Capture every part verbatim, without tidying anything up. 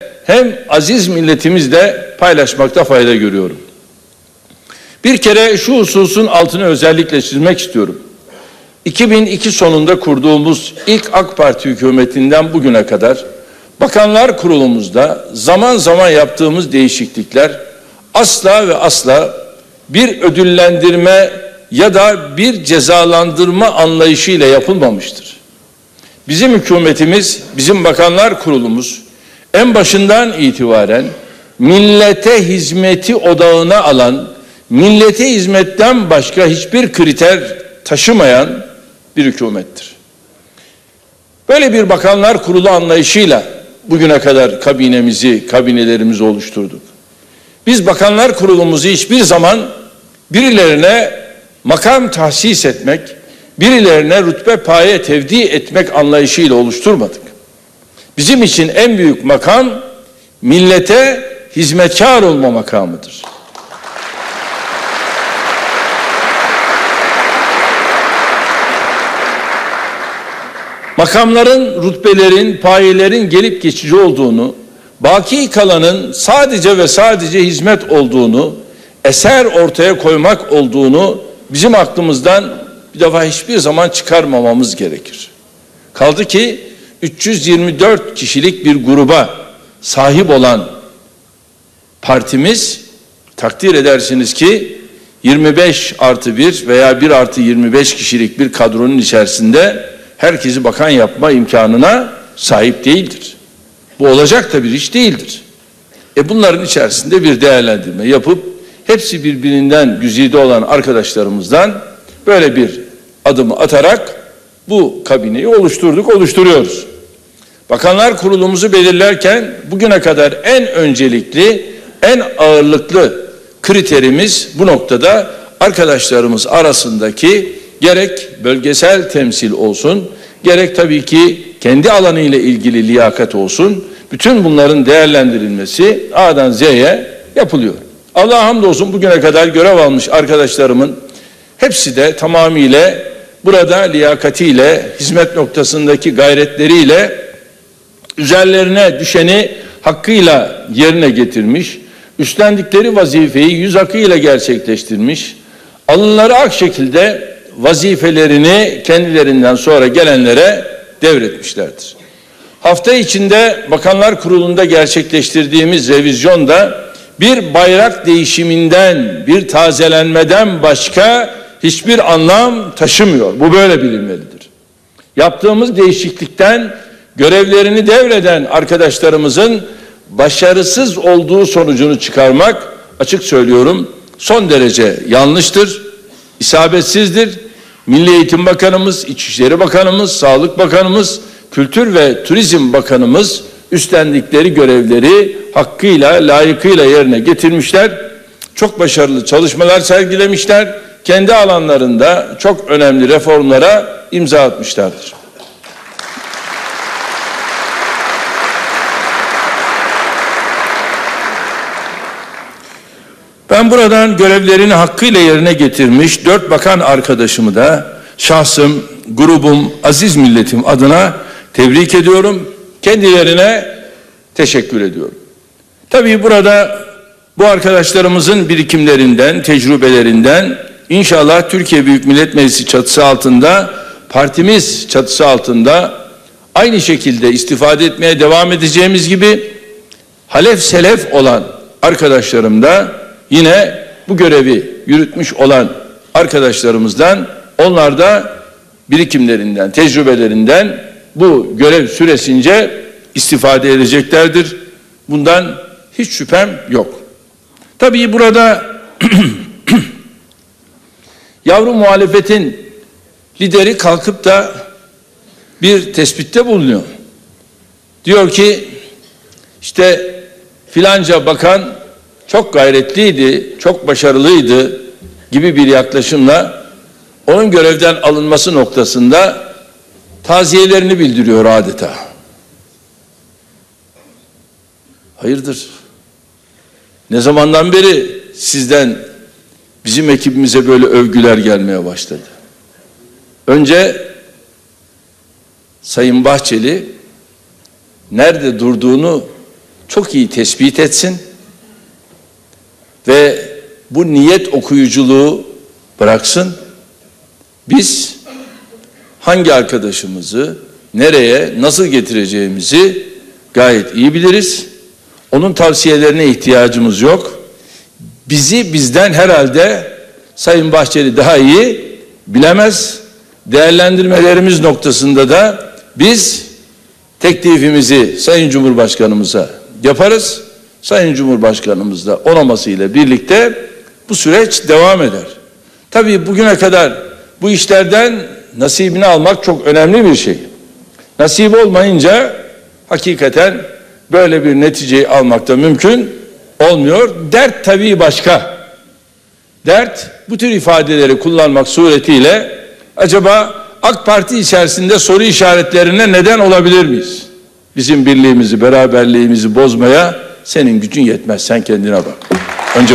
hem aziz milletimizle paylaşmakta fayda görüyorum. Bir kere şu hususun altını özellikle çizmek istiyorum. iki bin iki sonunda kurduğumuz ilk AK Parti hükümetinden bugüne kadar Bakanlar Kurulumuzda zaman zaman yaptığımız değişiklikler asla ve asla bir ödüllendirme ya da bir cezalandırma anlayışıyla yapılmamıştır. Bizim hükümetimiz, bizim Bakanlar Kurulumuz en başından itibaren millete hizmeti odağına alan, millete hizmetten başka hiçbir kriter taşımayan bir hükümettir. Böyle bir Bakanlar Kurulu anlayışıyla bugüne kadar kabinemizi, kabinelerimizi oluşturduk. Biz Bakanlar Kurulumuzu hiçbir zaman birilerine makam tahsis etmek, birilerine rütbe paye tevdi etmek anlayışıyla oluşturmadık. Bizim için en büyük makam millete hizmetkar olma makamıdır. Makamların, rütbelerin, payelerin gelip geçici olduğunu, baki kalanın sadece ve sadece hizmet olduğunu, eser ortaya koymak olduğunu bizim aklımızdan bir defa hiçbir zaman çıkarmamamız gerekir. Kaldı ki üç yüz yirmi dört kişilik bir gruba sahip olan partimiz, takdir edersiniz ki yirmi beş artı bir veya bir artı yirmi beş kişilik bir kadronun içerisinde herkesi bakan yapma imkanına sahip değildir. Bu olacak da bir iş değildir. E bunların içerisinde bir değerlendirme yapıp hepsi birbirinden güzide olan arkadaşlarımızdan böyle bir adımı atarak bu kabineyi oluşturduk, oluşturuyoruz. Bakanlar Kurulumuzu belirlerken bugüne kadar en öncelikli, en ağırlıklı kriterimiz bu noktada arkadaşlarımız arasındaki gerek bölgesel temsil olsun, gerek tabii ki kendi alanı ile ilgili liyakat olsun, bütün bunların değerlendirilmesi A'dan Z'ye yapılıyor. Allah'a hamdolsun bugüne kadar görev almış arkadaşlarımın hepsi de tamamıyla burada liyakatiyle, hizmet noktasındaki gayretleriyle üzerlerine düşeni hakkıyla yerine getirmiş, üstlendikleri vazifeyi yüz akıyla gerçekleştirmiş, alınları ak şekilde vazifelerini kendilerinden sonra gelenlere devretmişlerdir. Hafta içinde Bakanlar Kurulu'nda gerçekleştirdiğimiz revizyonda bir bayrak değişiminden, bir tazelenmeden başka hiçbir anlam taşımıyor. Bu böyle bilinmelidir. Yaptığımız değişiklikten görevlerini devreden arkadaşlarımızın başarısız olduğu sonucunu çıkarmak, açık söylüyorum, son derece yanlıştır, isabetsizdir. Milli Eğitim Bakanımız, İçişleri Bakanımız, Sağlık Bakanımız, Kültür ve Turizm Bakanımız üstlendikleri görevleri hakkıyla, layıkıyla yerine getirmişler. Çok başarılı çalışmalar sergilemişler. Kendi alanlarında çok önemli reformlara imza atmışlardır. Ben buradan görevlerini hakkıyla yerine getirmiş dört bakan arkadaşımı da şahsım, grubum, aziz milletim adına tebrik ediyorum. Kendilerine teşekkür ediyorum. Tabii burada bu arkadaşlarımızın birikimlerinden, tecrübelerinden inşallah Türkiye Büyük Millet Meclisi çatısı altında, partimiz çatısı altında aynı şekilde istifade etmeye devam edeceğimiz gibi halef selef olan arkadaşlarım da yine bu görevi yürütmüş olan arkadaşlarımızdan, onlar da birikimlerinden, tecrübelerinden bu görev süresince istifade edeceklerdir. Bundan hiç şüphem yok. Tabii burada yavru muhalefetin lideri kalkıp da bir tespitte bulunuyor. Diyor ki işte filanca bakan çok gayretliydi, çok başarılıydı gibi bir yaklaşımla onun görevden alınması noktasında taziyelerini bildiriyor adeta. Hayırdır? Ne zamandan beri sizden bizim ekibimize böyle övgüler gelmeye başladı? Önce Sayın Bahçeli nerede durduğunu çok iyi tespit etsin ve bu niyet okuyuculuğu bıraksın. Biz hangi arkadaşımızı nereye, nasıl getireceğimizi gayet iyi biliriz. Onun tavsiyelerine ihtiyacımız yok. Bizi bizden herhalde Sayın Bahçeli daha iyi bilemez. Değerlendirmelerimiz noktasında da biz teklifimizi Sayın Cumhurbaşkanımıza yaparız. Sayın Cumhurbaşkanımız da onamasıyla birlikte bu süreç devam eder. Tabii bugüne kadar bu işlerden nasibini almak çok önemli bir şey. Nasip olmayınca hakikaten böyle bir neticeyi almak da mümkün olmuyor. Dert tabii başka. Dert bu tür ifadeleri kullanmak suretiyle acaba AK Parti içerisinde soru işaretlerine neden olabilir miyiz? Bizim birliğimizi, beraberliğimizi bozmaya senin gücün yetmez. Sen kendine bak. Önce bu.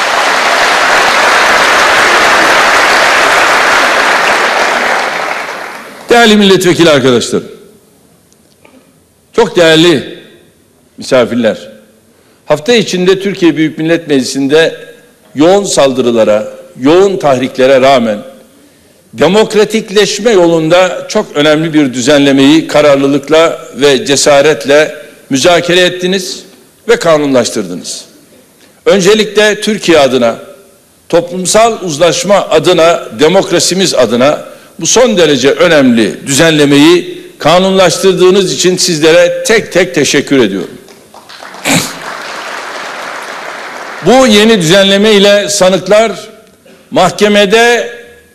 Değerli milletvekili arkadaşlarım, çok değerli misafirler, hafta içinde Türkiye Büyük Millet Meclisi'nde yoğun saldırılara, yoğun tahriklere rağmen demokratikleşme yolunda çok önemli bir düzenlemeyi kararlılıkla ve cesaretle müzakere ettiniz ve kanunlaştırdınız. Öncelikle Türkiye adına, toplumsal uzlaşma adına, demokrasimiz adına bu son derece önemli düzenlemeyi kanunlaştırdığınız için sizlere tek tek teşekkür ediyorum. Bu yeni düzenleme ile sanıklar mahkemede,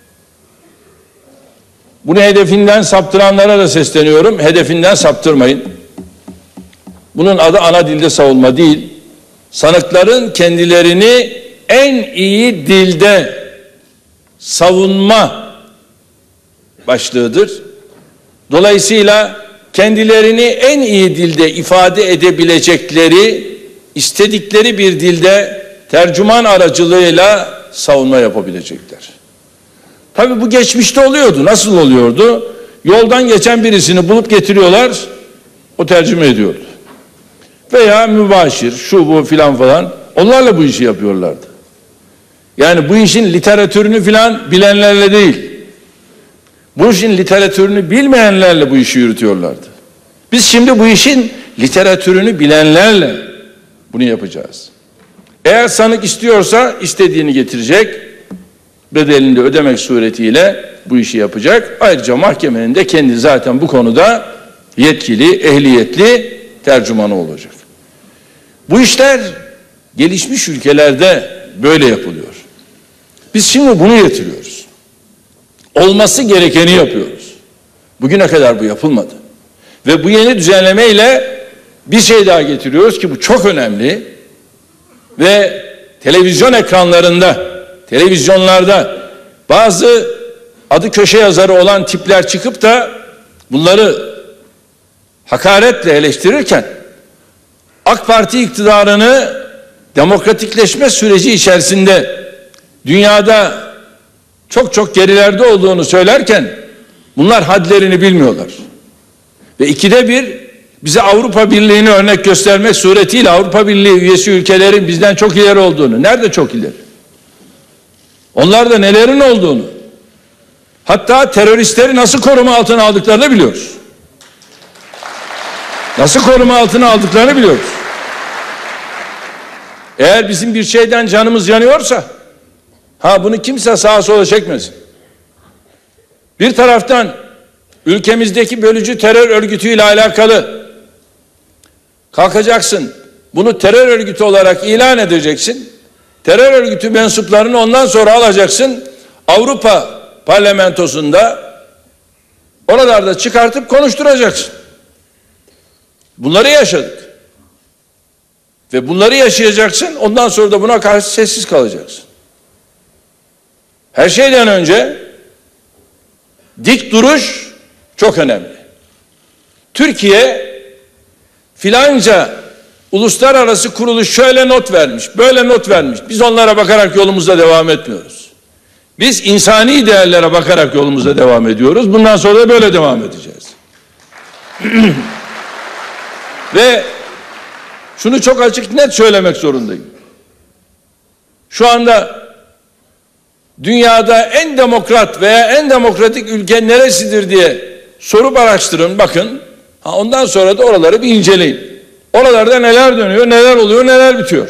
bunu hedefinden saptıranlara da sesleniyorum, hedefinden saptırmayın. Bunun adı ana dilde savunma değil, sanıkların kendilerini en iyi dilde savunma başlığıdır. Dolayısıyla kendilerini en iyi dilde ifade edebilecekleri, istedikleri bir dilde tercüman aracılığıyla savunma yapabilecekler. Tabii bu geçmişte oluyordu. Nasıl oluyordu? Yoldan geçen birisini bulup getiriyorlar, o tercüme ediyordu. Veya mübaşir, şu bu filan falan, onlarla bu işi yapıyorlardı. Yani bu işin literatürünü filan bilenlerle değil, bu işin literatürünü bilmeyenlerle bu işi yürütüyorlardı. Biz şimdi bu işin literatürünü bilenlerle bunu yapacağız. Eğer sanık istiyorsa istediğini getirecek, bedelini de ödemek suretiyle bu işi yapacak. Ayrıca mahkemenin de kendi zaten bu konuda yetkili, ehliyetli tercümanı olacak. Bu işler gelişmiş ülkelerde böyle yapılıyor. Biz şimdi bunu getiriyoruz. Olması gerekeni yapıyoruz. Bugüne kadar bu yapılmadı. Ve bu yeni düzenleme ile bir şey daha getiriyoruz ki bu çok önemli. Ve televizyon ekranlarında, televizyonlarda bazı adı köşe yazarı olan tipler çıkıp da bunları hakaretle eleştirirken AK Parti iktidarını demokratikleşme süreci içerisinde dünyada çok çok gerilerde olduğunu söylerken bunlar hadlerini bilmiyorlar. Ve ikide bir bize Avrupa Birliği'ni örnek göstermek suretiyle Avrupa Birliği üyesi ülkelerin bizden çok ileri olduğunu, nerede çok ileri? Onlarda nelerin olduğunu, hatta teröristleri nasıl koruma altına aldıklarını biliyoruz. Nasıl koruma altına aldıklarını biliyoruz. Eğer bizim bir şeyden canımız yanıyorsa, ha bunu kimse sağa sola çekmesin. Bir taraftan ülkemizdeki bölücü terör örgütüyle alakalı kalkacaksın, bunu terör örgütü olarak ilan edeceksin. Terör örgütü mensuplarını ondan sonra alacaksın, Avrupa Parlamentosu'nda oralarda çıkartıp konuşturacaksın. Bunları yaşadık. Ve bunları yaşayacaksın, ondan sonra da buna karşı sessiz kalacaksın. Her şeyden önce dik duruş çok önemli. Türkiye filanca uluslararası kuruluş şöyle not vermiş, böyle not vermiş. Biz onlara bakarak yolumuza devam etmiyoruz. Biz insani değerlere bakarak yolumuza devam ediyoruz. Bundan sonra da böyle devam edeceğiz. Ve şunu çok açık net söylemek zorundayım. Şu anda dünyada en demokrat veya en demokratik ülke neresidir diye sorup araştırın, bakın. Ha, ondan sonra da oraları bir inceleyin. Oralarda neler dönüyor, neler oluyor, neler bitiyor.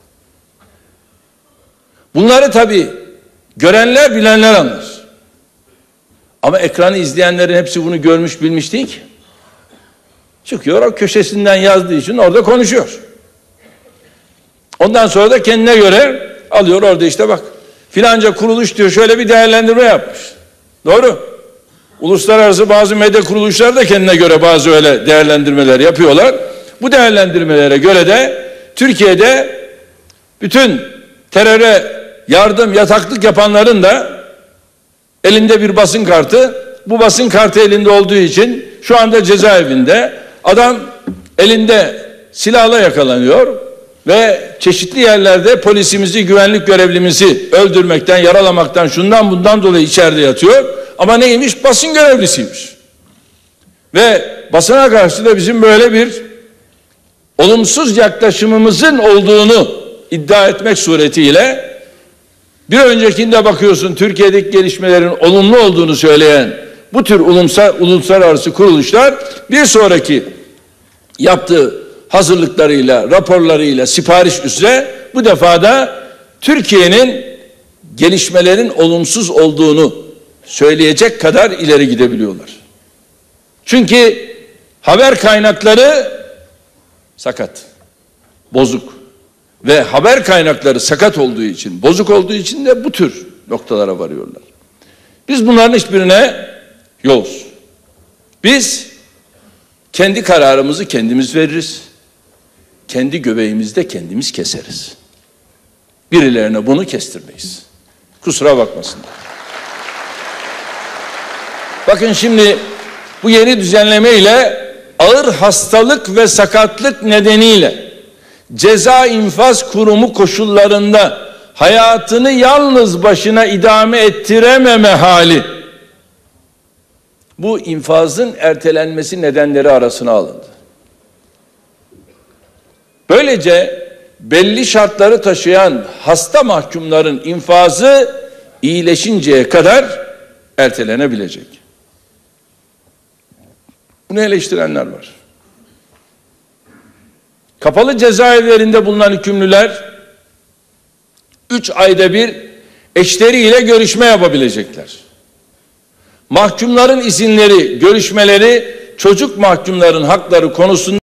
Bunları tabii görenler, bilenler anlar. Ama ekranı izleyenlerin hepsi bunu görmüş, bilmiş değil ki. Çıkıyor, o köşesinden yazdığı için orada konuşuyor. Ondan sonra da kendine göre alıyor, orada işte bak filanca kuruluş diyor, şöyle bir değerlendirme yapmış. Doğru. Uluslararası bazı medya kuruluşları da kendine göre bazı öyle değerlendirmeler yapıyorlar. Bu değerlendirmelere göre de Türkiye'de bütün teröre yardım, yataklık yapanların da elinde bir basın kartı, bu basın kartı elinde olduğu için şu anda cezaevinde. Adam elinde silahla yakalanıyor ve çeşitli yerlerde polisimizi, güvenlik görevlimizi öldürmekten, yaralamaktan, şundan bundan dolayı içeride yatıyor. Ama neymiş? Basın görevlisiymiş. Ve basına karşı da bizim böyle bir olumsuz yaklaşımımızın olduğunu iddia etmek suretiyle bir öncekinde bakıyorsun Türkiye'deki gelişmelerin olumlu olduğunu söyleyen bu tür uluslararası kuruluşlar bir sonraki yaptığı hazırlıklarıyla, raporlarıyla, sipariş üzere bu defa da Türkiye'nin gelişmelerin olumsuz olduğunu söyleyecek kadar ileri gidebiliyorlar. Çünkü haber kaynakları sakat, bozuk ve haber kaynakları sakat olduğu için, bozuk olduğu için de bu tür noktalara varıyorlar. Biz bunların hiçbirine yokuz. Biz kendi kararımızı kendimiz veririz. Kendi göbeğimizde kendimiz keseriz. Birilerine bunu kestirmeyiz. Kusura bakmasınlar. Bakın şimdi bu yeni düzenleme ile ağır hastalık ve sakatlık nedeniyle ceza infaz kurumu koşullarında hayatını yalnız başına idame ettirememe hali, bu infazın ertelenmesi nedenleri arasına alındı. Böylece belli şartları taşıyan hasta mahkumların infazı iyileşinceye kadar ertelenebilecek. Bunu eleştirenler var. Kapalı cezaevlerinde bulunan hükümlüler üç ayda bir eşleriyle görüşme yapabilecekler. Mahkumların izinleri, görüşmeleri çocuk mahkumların hakları konusunda